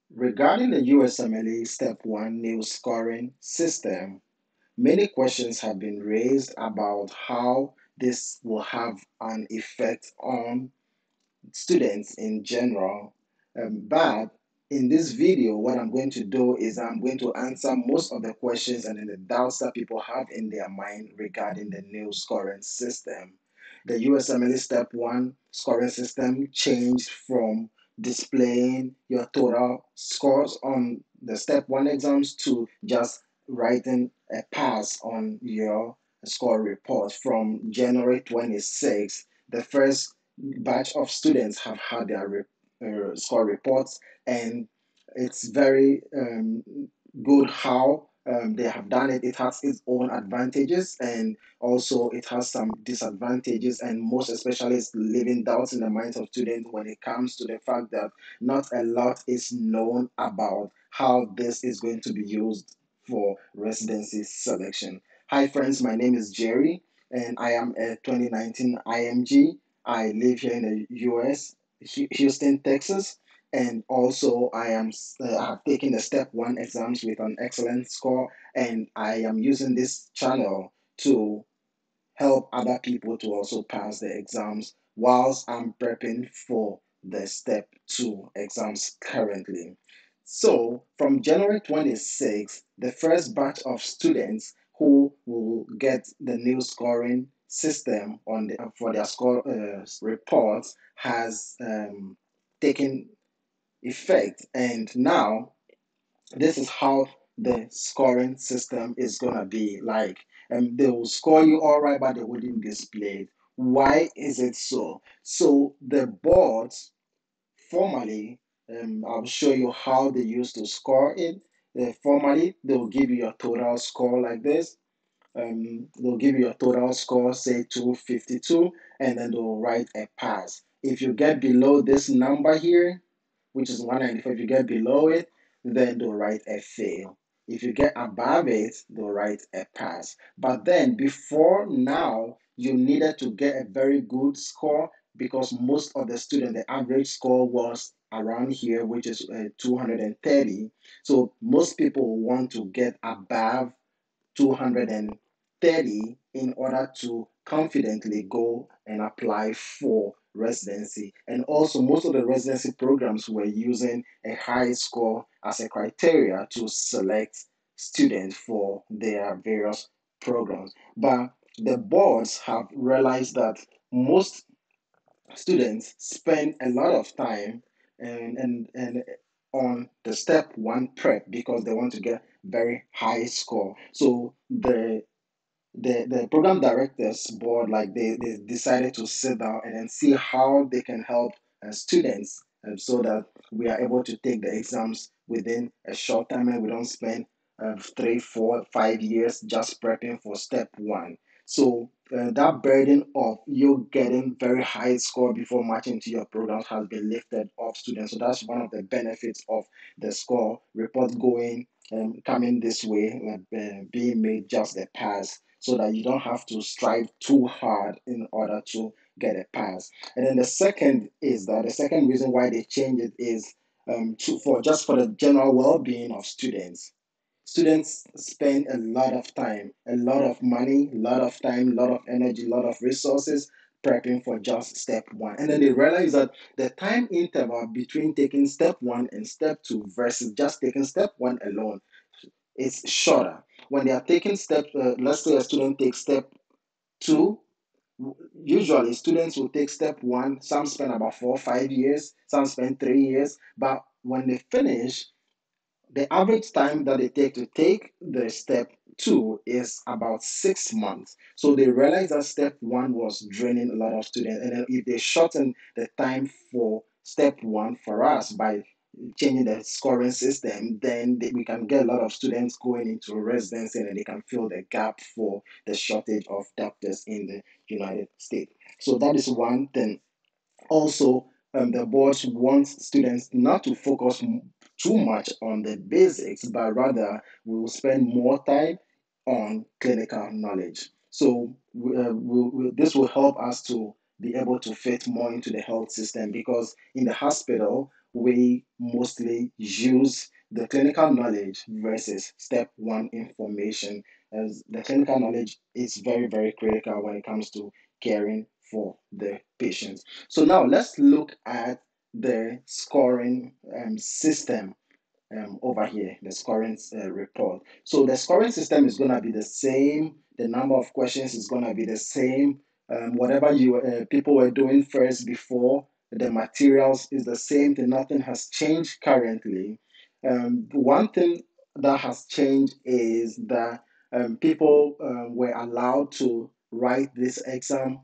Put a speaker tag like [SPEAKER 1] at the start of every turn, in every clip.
[SPEAKER 1] Regarding the USMLE Step 1 new scoring system, many questions have been raised about how this will have an effect on students in general. But in this video, what I'm going to do is I'm going to answer most of the questions and the doubts that people have in their mind regarding the new scoring system. The USMLE Step 1 scoring system changed from displaying your total scores on the Step 1 exams to just writing a pass on your score report from January 26th. The first batch of students have had their score reports, and it's very good how they have done it. It has its own advantages, and also it has some disadvantages, and most especially it's leaving doubts in the minds of students when it comes to the fact that not a lot is known about how this is going to be used for residency selection. Hi friends, my name is Jerry, and I am a 2019 IMG. I live here in the US, Houston, Texas, and also I have taken the Step 1 exams with an excellent score, and I am using this channel to help other people to also pass the exams whilst I'm prepping for the Step 2 exams currently. So, from January 26th, the first batch of students who will get the new scoring system for their score reports has taken effect. And now this is how the scoring system is gonna be like. And they will score you all right, but they wouldn't display it. Why is it so? So the boards formally, I'll show you how they used to score it. Formally, they will give you your total score like this. They'll give you a total score, say 252, and then they'll write a pass. If you get below this number here, which is 195, if you get below it, then they'll write a fail. If you get above it, they'll write a pass. But then before now, you needed to get a very good score because most of the students, the average score was around here, which is 230. So most people want to get above 230 in order to confidently go and apply for residency. And also, most of the residency programs were using a high score as a criteria to select students for their various programs. But the boards have realized that most students spend a lot of time and on the Step 1 prep because they want to get very high score. So the program directors board, like they decided to sit down and then see how they can help students, so that we are able to take the exams within a short time and we don't spend 3, 4, 5 years just prepping for Step 1. So that burden of you getting very high score before matching to your programs has been lifted off students. So that's one of the benefits of the score report going coming this way, being made just a pass, so that you don't have to strive too hard in order to get a pass. And then the second is that the second reason why they change it is for just for the general well-being of students. Students spend a lot of time, a lot of money, a lot of time, a lot of energy, a lot of resources prepping for just Step 1. And then they realize that the time interval between taking Step 1 and Step 2 versus just taking Step 1 alone is shorter. When they are taking let's say a student takes Step 2, usually students will take Step 1, some spend about 4 or 5 years, some spend 3 years, but when they finish, the average time that they take the Step 2 is about 6 months. So they realized that Step 1 was draining a lot of students. And then if they shorten the time for Step 1 for us by changing the scoring system, then we can get a lot of students going into residency and they can fill the gap for the shortage of doctors in the United States. So that is one thing. Also, the boards want students not to focus too much on the basics, but rather we will spend more time on clinical knowledge. So this will help us to be able to fit more into the health system, because in the hospital, we mostly use the clinical knowledge versus step one information, as the clinical knowledge is very, very critical when it comes to caring for the patient. So now let's look at the scoring system over here, the scoring report. So the scoring system is going to be the same. The number of questions is going to be the same. Whatever you people were doing first before, the materials is the same thing. Nothing has changed currently. One thing that has changed is that people were allowed to write this exam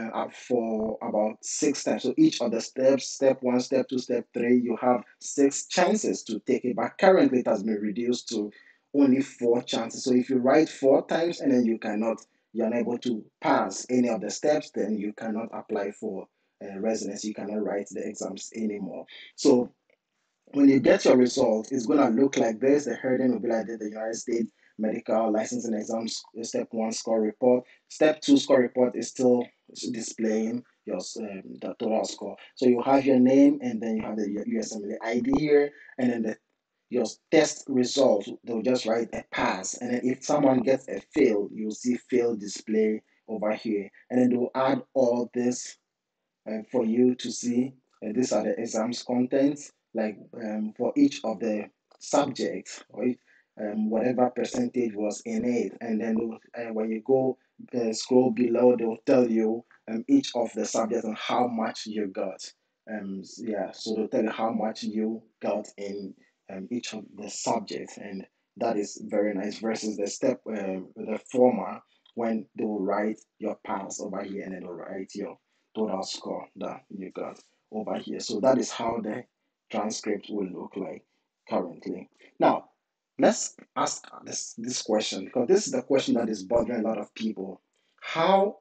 [SPEAKER 1] for about 6 times. So each of the steps, step one, step two, step three, you have 6 chances to take it. But currently it has been reduced to only 4 chances. So if you write 4 times and then you're unable to pass any of the steps, then you cannot apply for residency. You cannot write the exams anymore. So when you get your result, it's going to look like this. The heading will be like this: the United States Medical Licensing Exams Step 1 score report. Step 2 score report is still displaying your the total score. So you have your name, and then you have the USMLE ID here, and then your test result, they'll just write a pass. And then if someone gets a fail, you'll see fail display over here. And then they'll add all this for you to see. These are the exams contents, like for each of the subjects, or whatever percentage was in it. And then when you go scroll below, they'll tell you each of the subjects and how much you got. Yeah, so they'll tell you how much you got in each of the subjects, and that is very nice. Versus the former, when they will write your pass over here, and then they'll write your total score that you got over here. So that is how the transcript will look like currently. Now, let's ask this question, because this is the question that is bothering a lot of people. How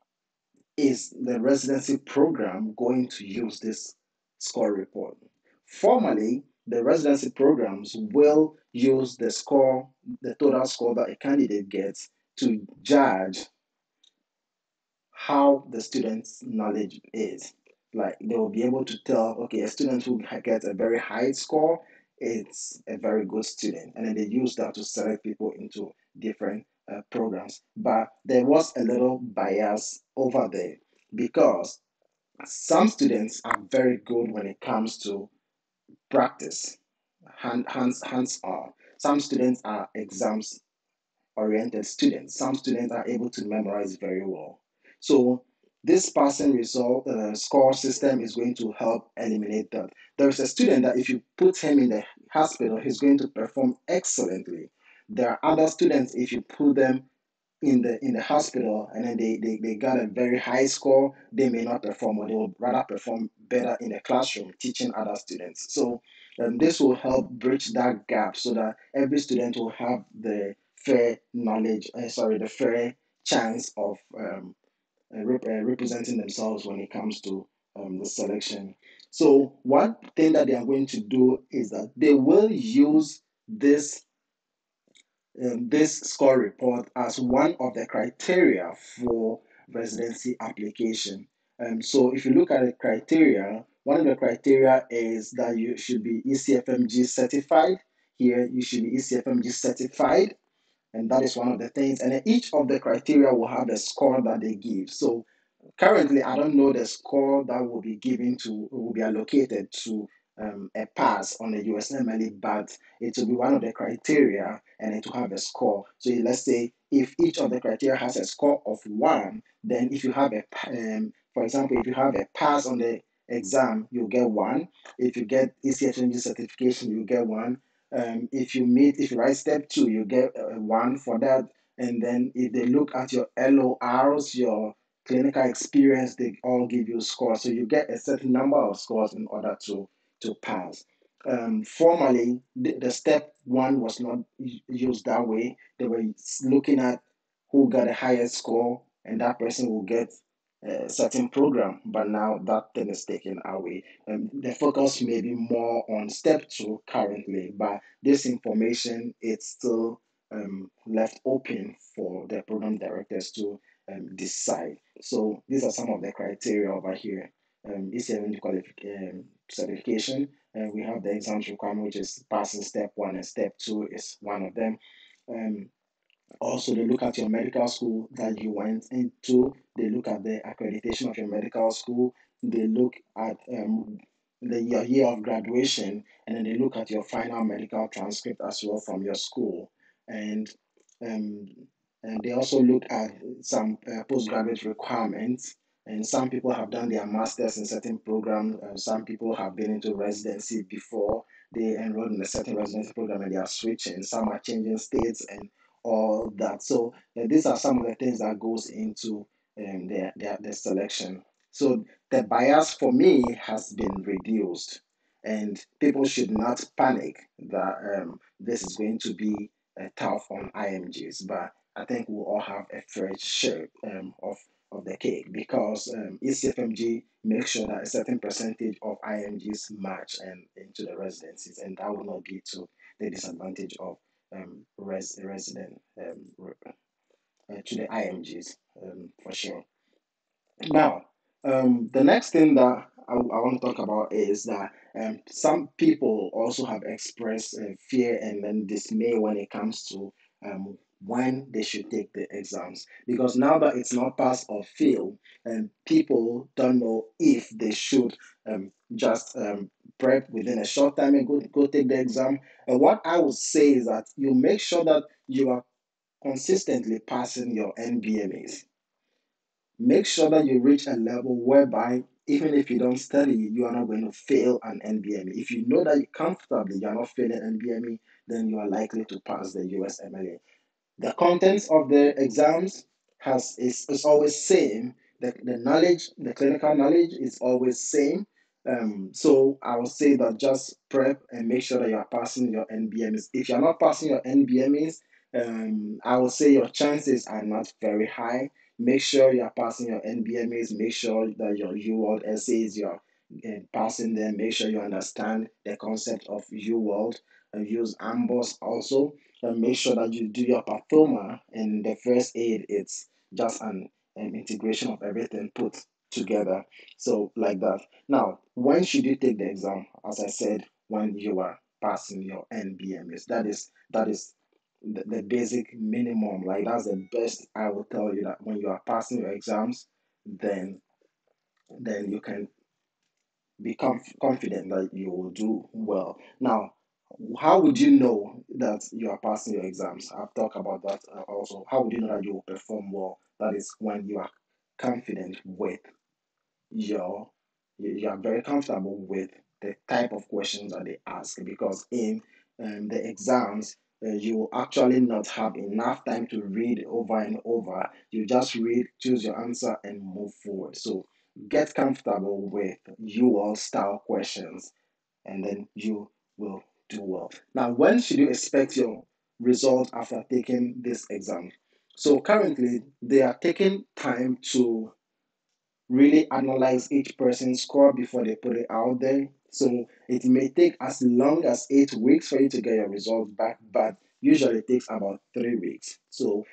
[SPEAKER 1] is the residency program going to use this score report? Formally, the residency programs will use the total score that a candidate gets to judge how the student's knowledge is. Like they will be able to tell, okay, a student who gets a very high score, it's a very good student. And then they use that to select people into different programs. But there was a little bias over there because some students are very good when it comes to practice, hands on. Some students are exams oriented students. Some students are able to memorize very well. So this passing result score system is going to help eliminate that. There is a student that if you put him in the hospital, he's going to perform excellently. There are other students, if you put them in the hospital and then they got a very high score, they may not perform, or they will rather perform better in the classroom teaching other students. So this will help bridge that gap so that every student will have the fair knowledge, the fair chance of representing themselves when it comes to the selection. So one thing that they are going to do is that they will use this score report as one of the criteria for residency application. So if you look at the criteria, one of the criteria is that you should be ECFMG certified. Here, you should be ECFMG certified, and that is one of the things. And then each of the criteria will have a score that they give. So currently, I don't know the score that will be allocated to a pass on the USMLE, but it will be one of the criteria and it will have a score. So let's say if each of the criteria has a score of 1, then if you have for example, if you have a pass on the exam, you'll get 1. If you get ECHMG certification, you get 1. If you write step 2, you get 1 for that. And then if they look at your LORs, your clinical experience, they all give you scores. So you get a certain number of scores in order to pass. Formally, the step 1 was not used that way. They were looking at who got a higher score, and that person will get a certain program. But now that thing is taken away. The focus may be more on step 2 currently, but this information it's still left open for the program directors to decide. So these are some of the criteria over here. ECMG certification, and we have the exams requirement, which is passing step one, and step two is one of them. Um, Also, they look at your medical school that you went into. They look at the accreditation of your medical school. They look at your year of graduation, and then they look at your final medical transcript as well from your school. And um, and they also look at some postgraduate requirements. And some people have done their masters in certain programs. Some people have been into residency before they enrolled in a certain residency program, and they are switching. Some are changing states and all that. So these are some of the things that goes into their selection. So the bias for me has been reduced, and people should not panic that this is going to be tough on IMGs. But I think we'll all have a fair share of the cake, because ECFMG makes sure that a certain percentage of IMGs match and into the residencies, and that will not be to the disadvantage of resident to the IMGs for sure. Now, the next thing that I want to talk about is that some people also have expressed fear and then dismay when it comes to when they should take the exams. Because now that it's not pass or fail, and people don't know if they should just prep within a short time and go take the exam. And what I would say is that you make sure that you are consistently passing your NBMEs. Make sure that you reach a level whereby even if you don't study, you are not going to fail an NBME. If you know that you comfortably you are not failing NBME, then you are likely to pass the USMLE. The contents of the exams is always same. The knowledge, the clinical knowledge is always same. So I will say that just prep and make sure that you are passing your NBMEs. If you are not passing your NBMEs, I will say your chances are not very high. Make sure you are passing your NBMEs. Make sure that your UWorld essays you're passing them. Make sure you understand the concept of UWorld and use Amboss also, and make sure that you do your pathoma and the first aid. It's just an integration of everything put together. So like that. Now, when should you take the exam? As I said, when you are passing your NBMS. That is the basic minimum. Like that's the best I will tell you, that when you are passing your exams, then you can be confident that you will do well. Now, how would you know that you are passing your exams? I've talked about that also. How would you know that you will perform well? That is when you are confident with your, you are very comfortable with the type of questions that they ask, because in the exams, you will actually not have enough time to read over and over. You just read, choose your answer, and move forward. So get comfortable with you all style questions, and then you will do well. Now, when should you expect your result after taking this exam? So currently, they are taking time to really analyze each person's score before they put it out there. So it may take as long as 8 weeks for you to get your results back, but usually it takes about 3 weeks. So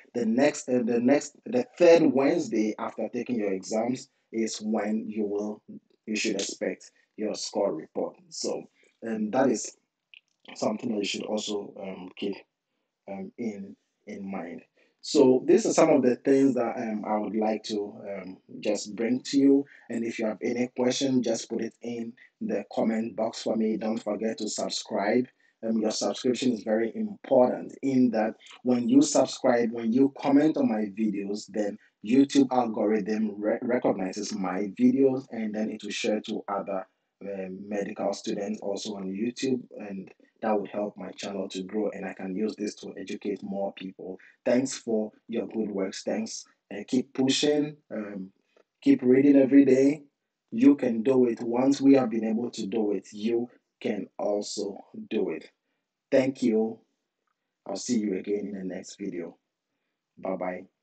[SPEAKER 1] the third Wednesday after taking your exams is when you should expect your score report. So and that is something that you should also keep in mind. So these are some of the things that I would like to just bring to you. And if you have any question, just put it in the comment box for me. Don't forget to subscribe. Your subscription is very important, in that when you subscribe, when you comment on my videos, then YouTube algorithm recognizes my videos, and then it will share to other medical students also on YouTube, and that would help my channel to grow, and I can use this to educate more people. Thanks for your good works. Thanks, and keep pushing. Keep reading every day. You can do it. Once we have been able to do it, you can also do it. Thank you. I'll see you again in the next video. Bye bye.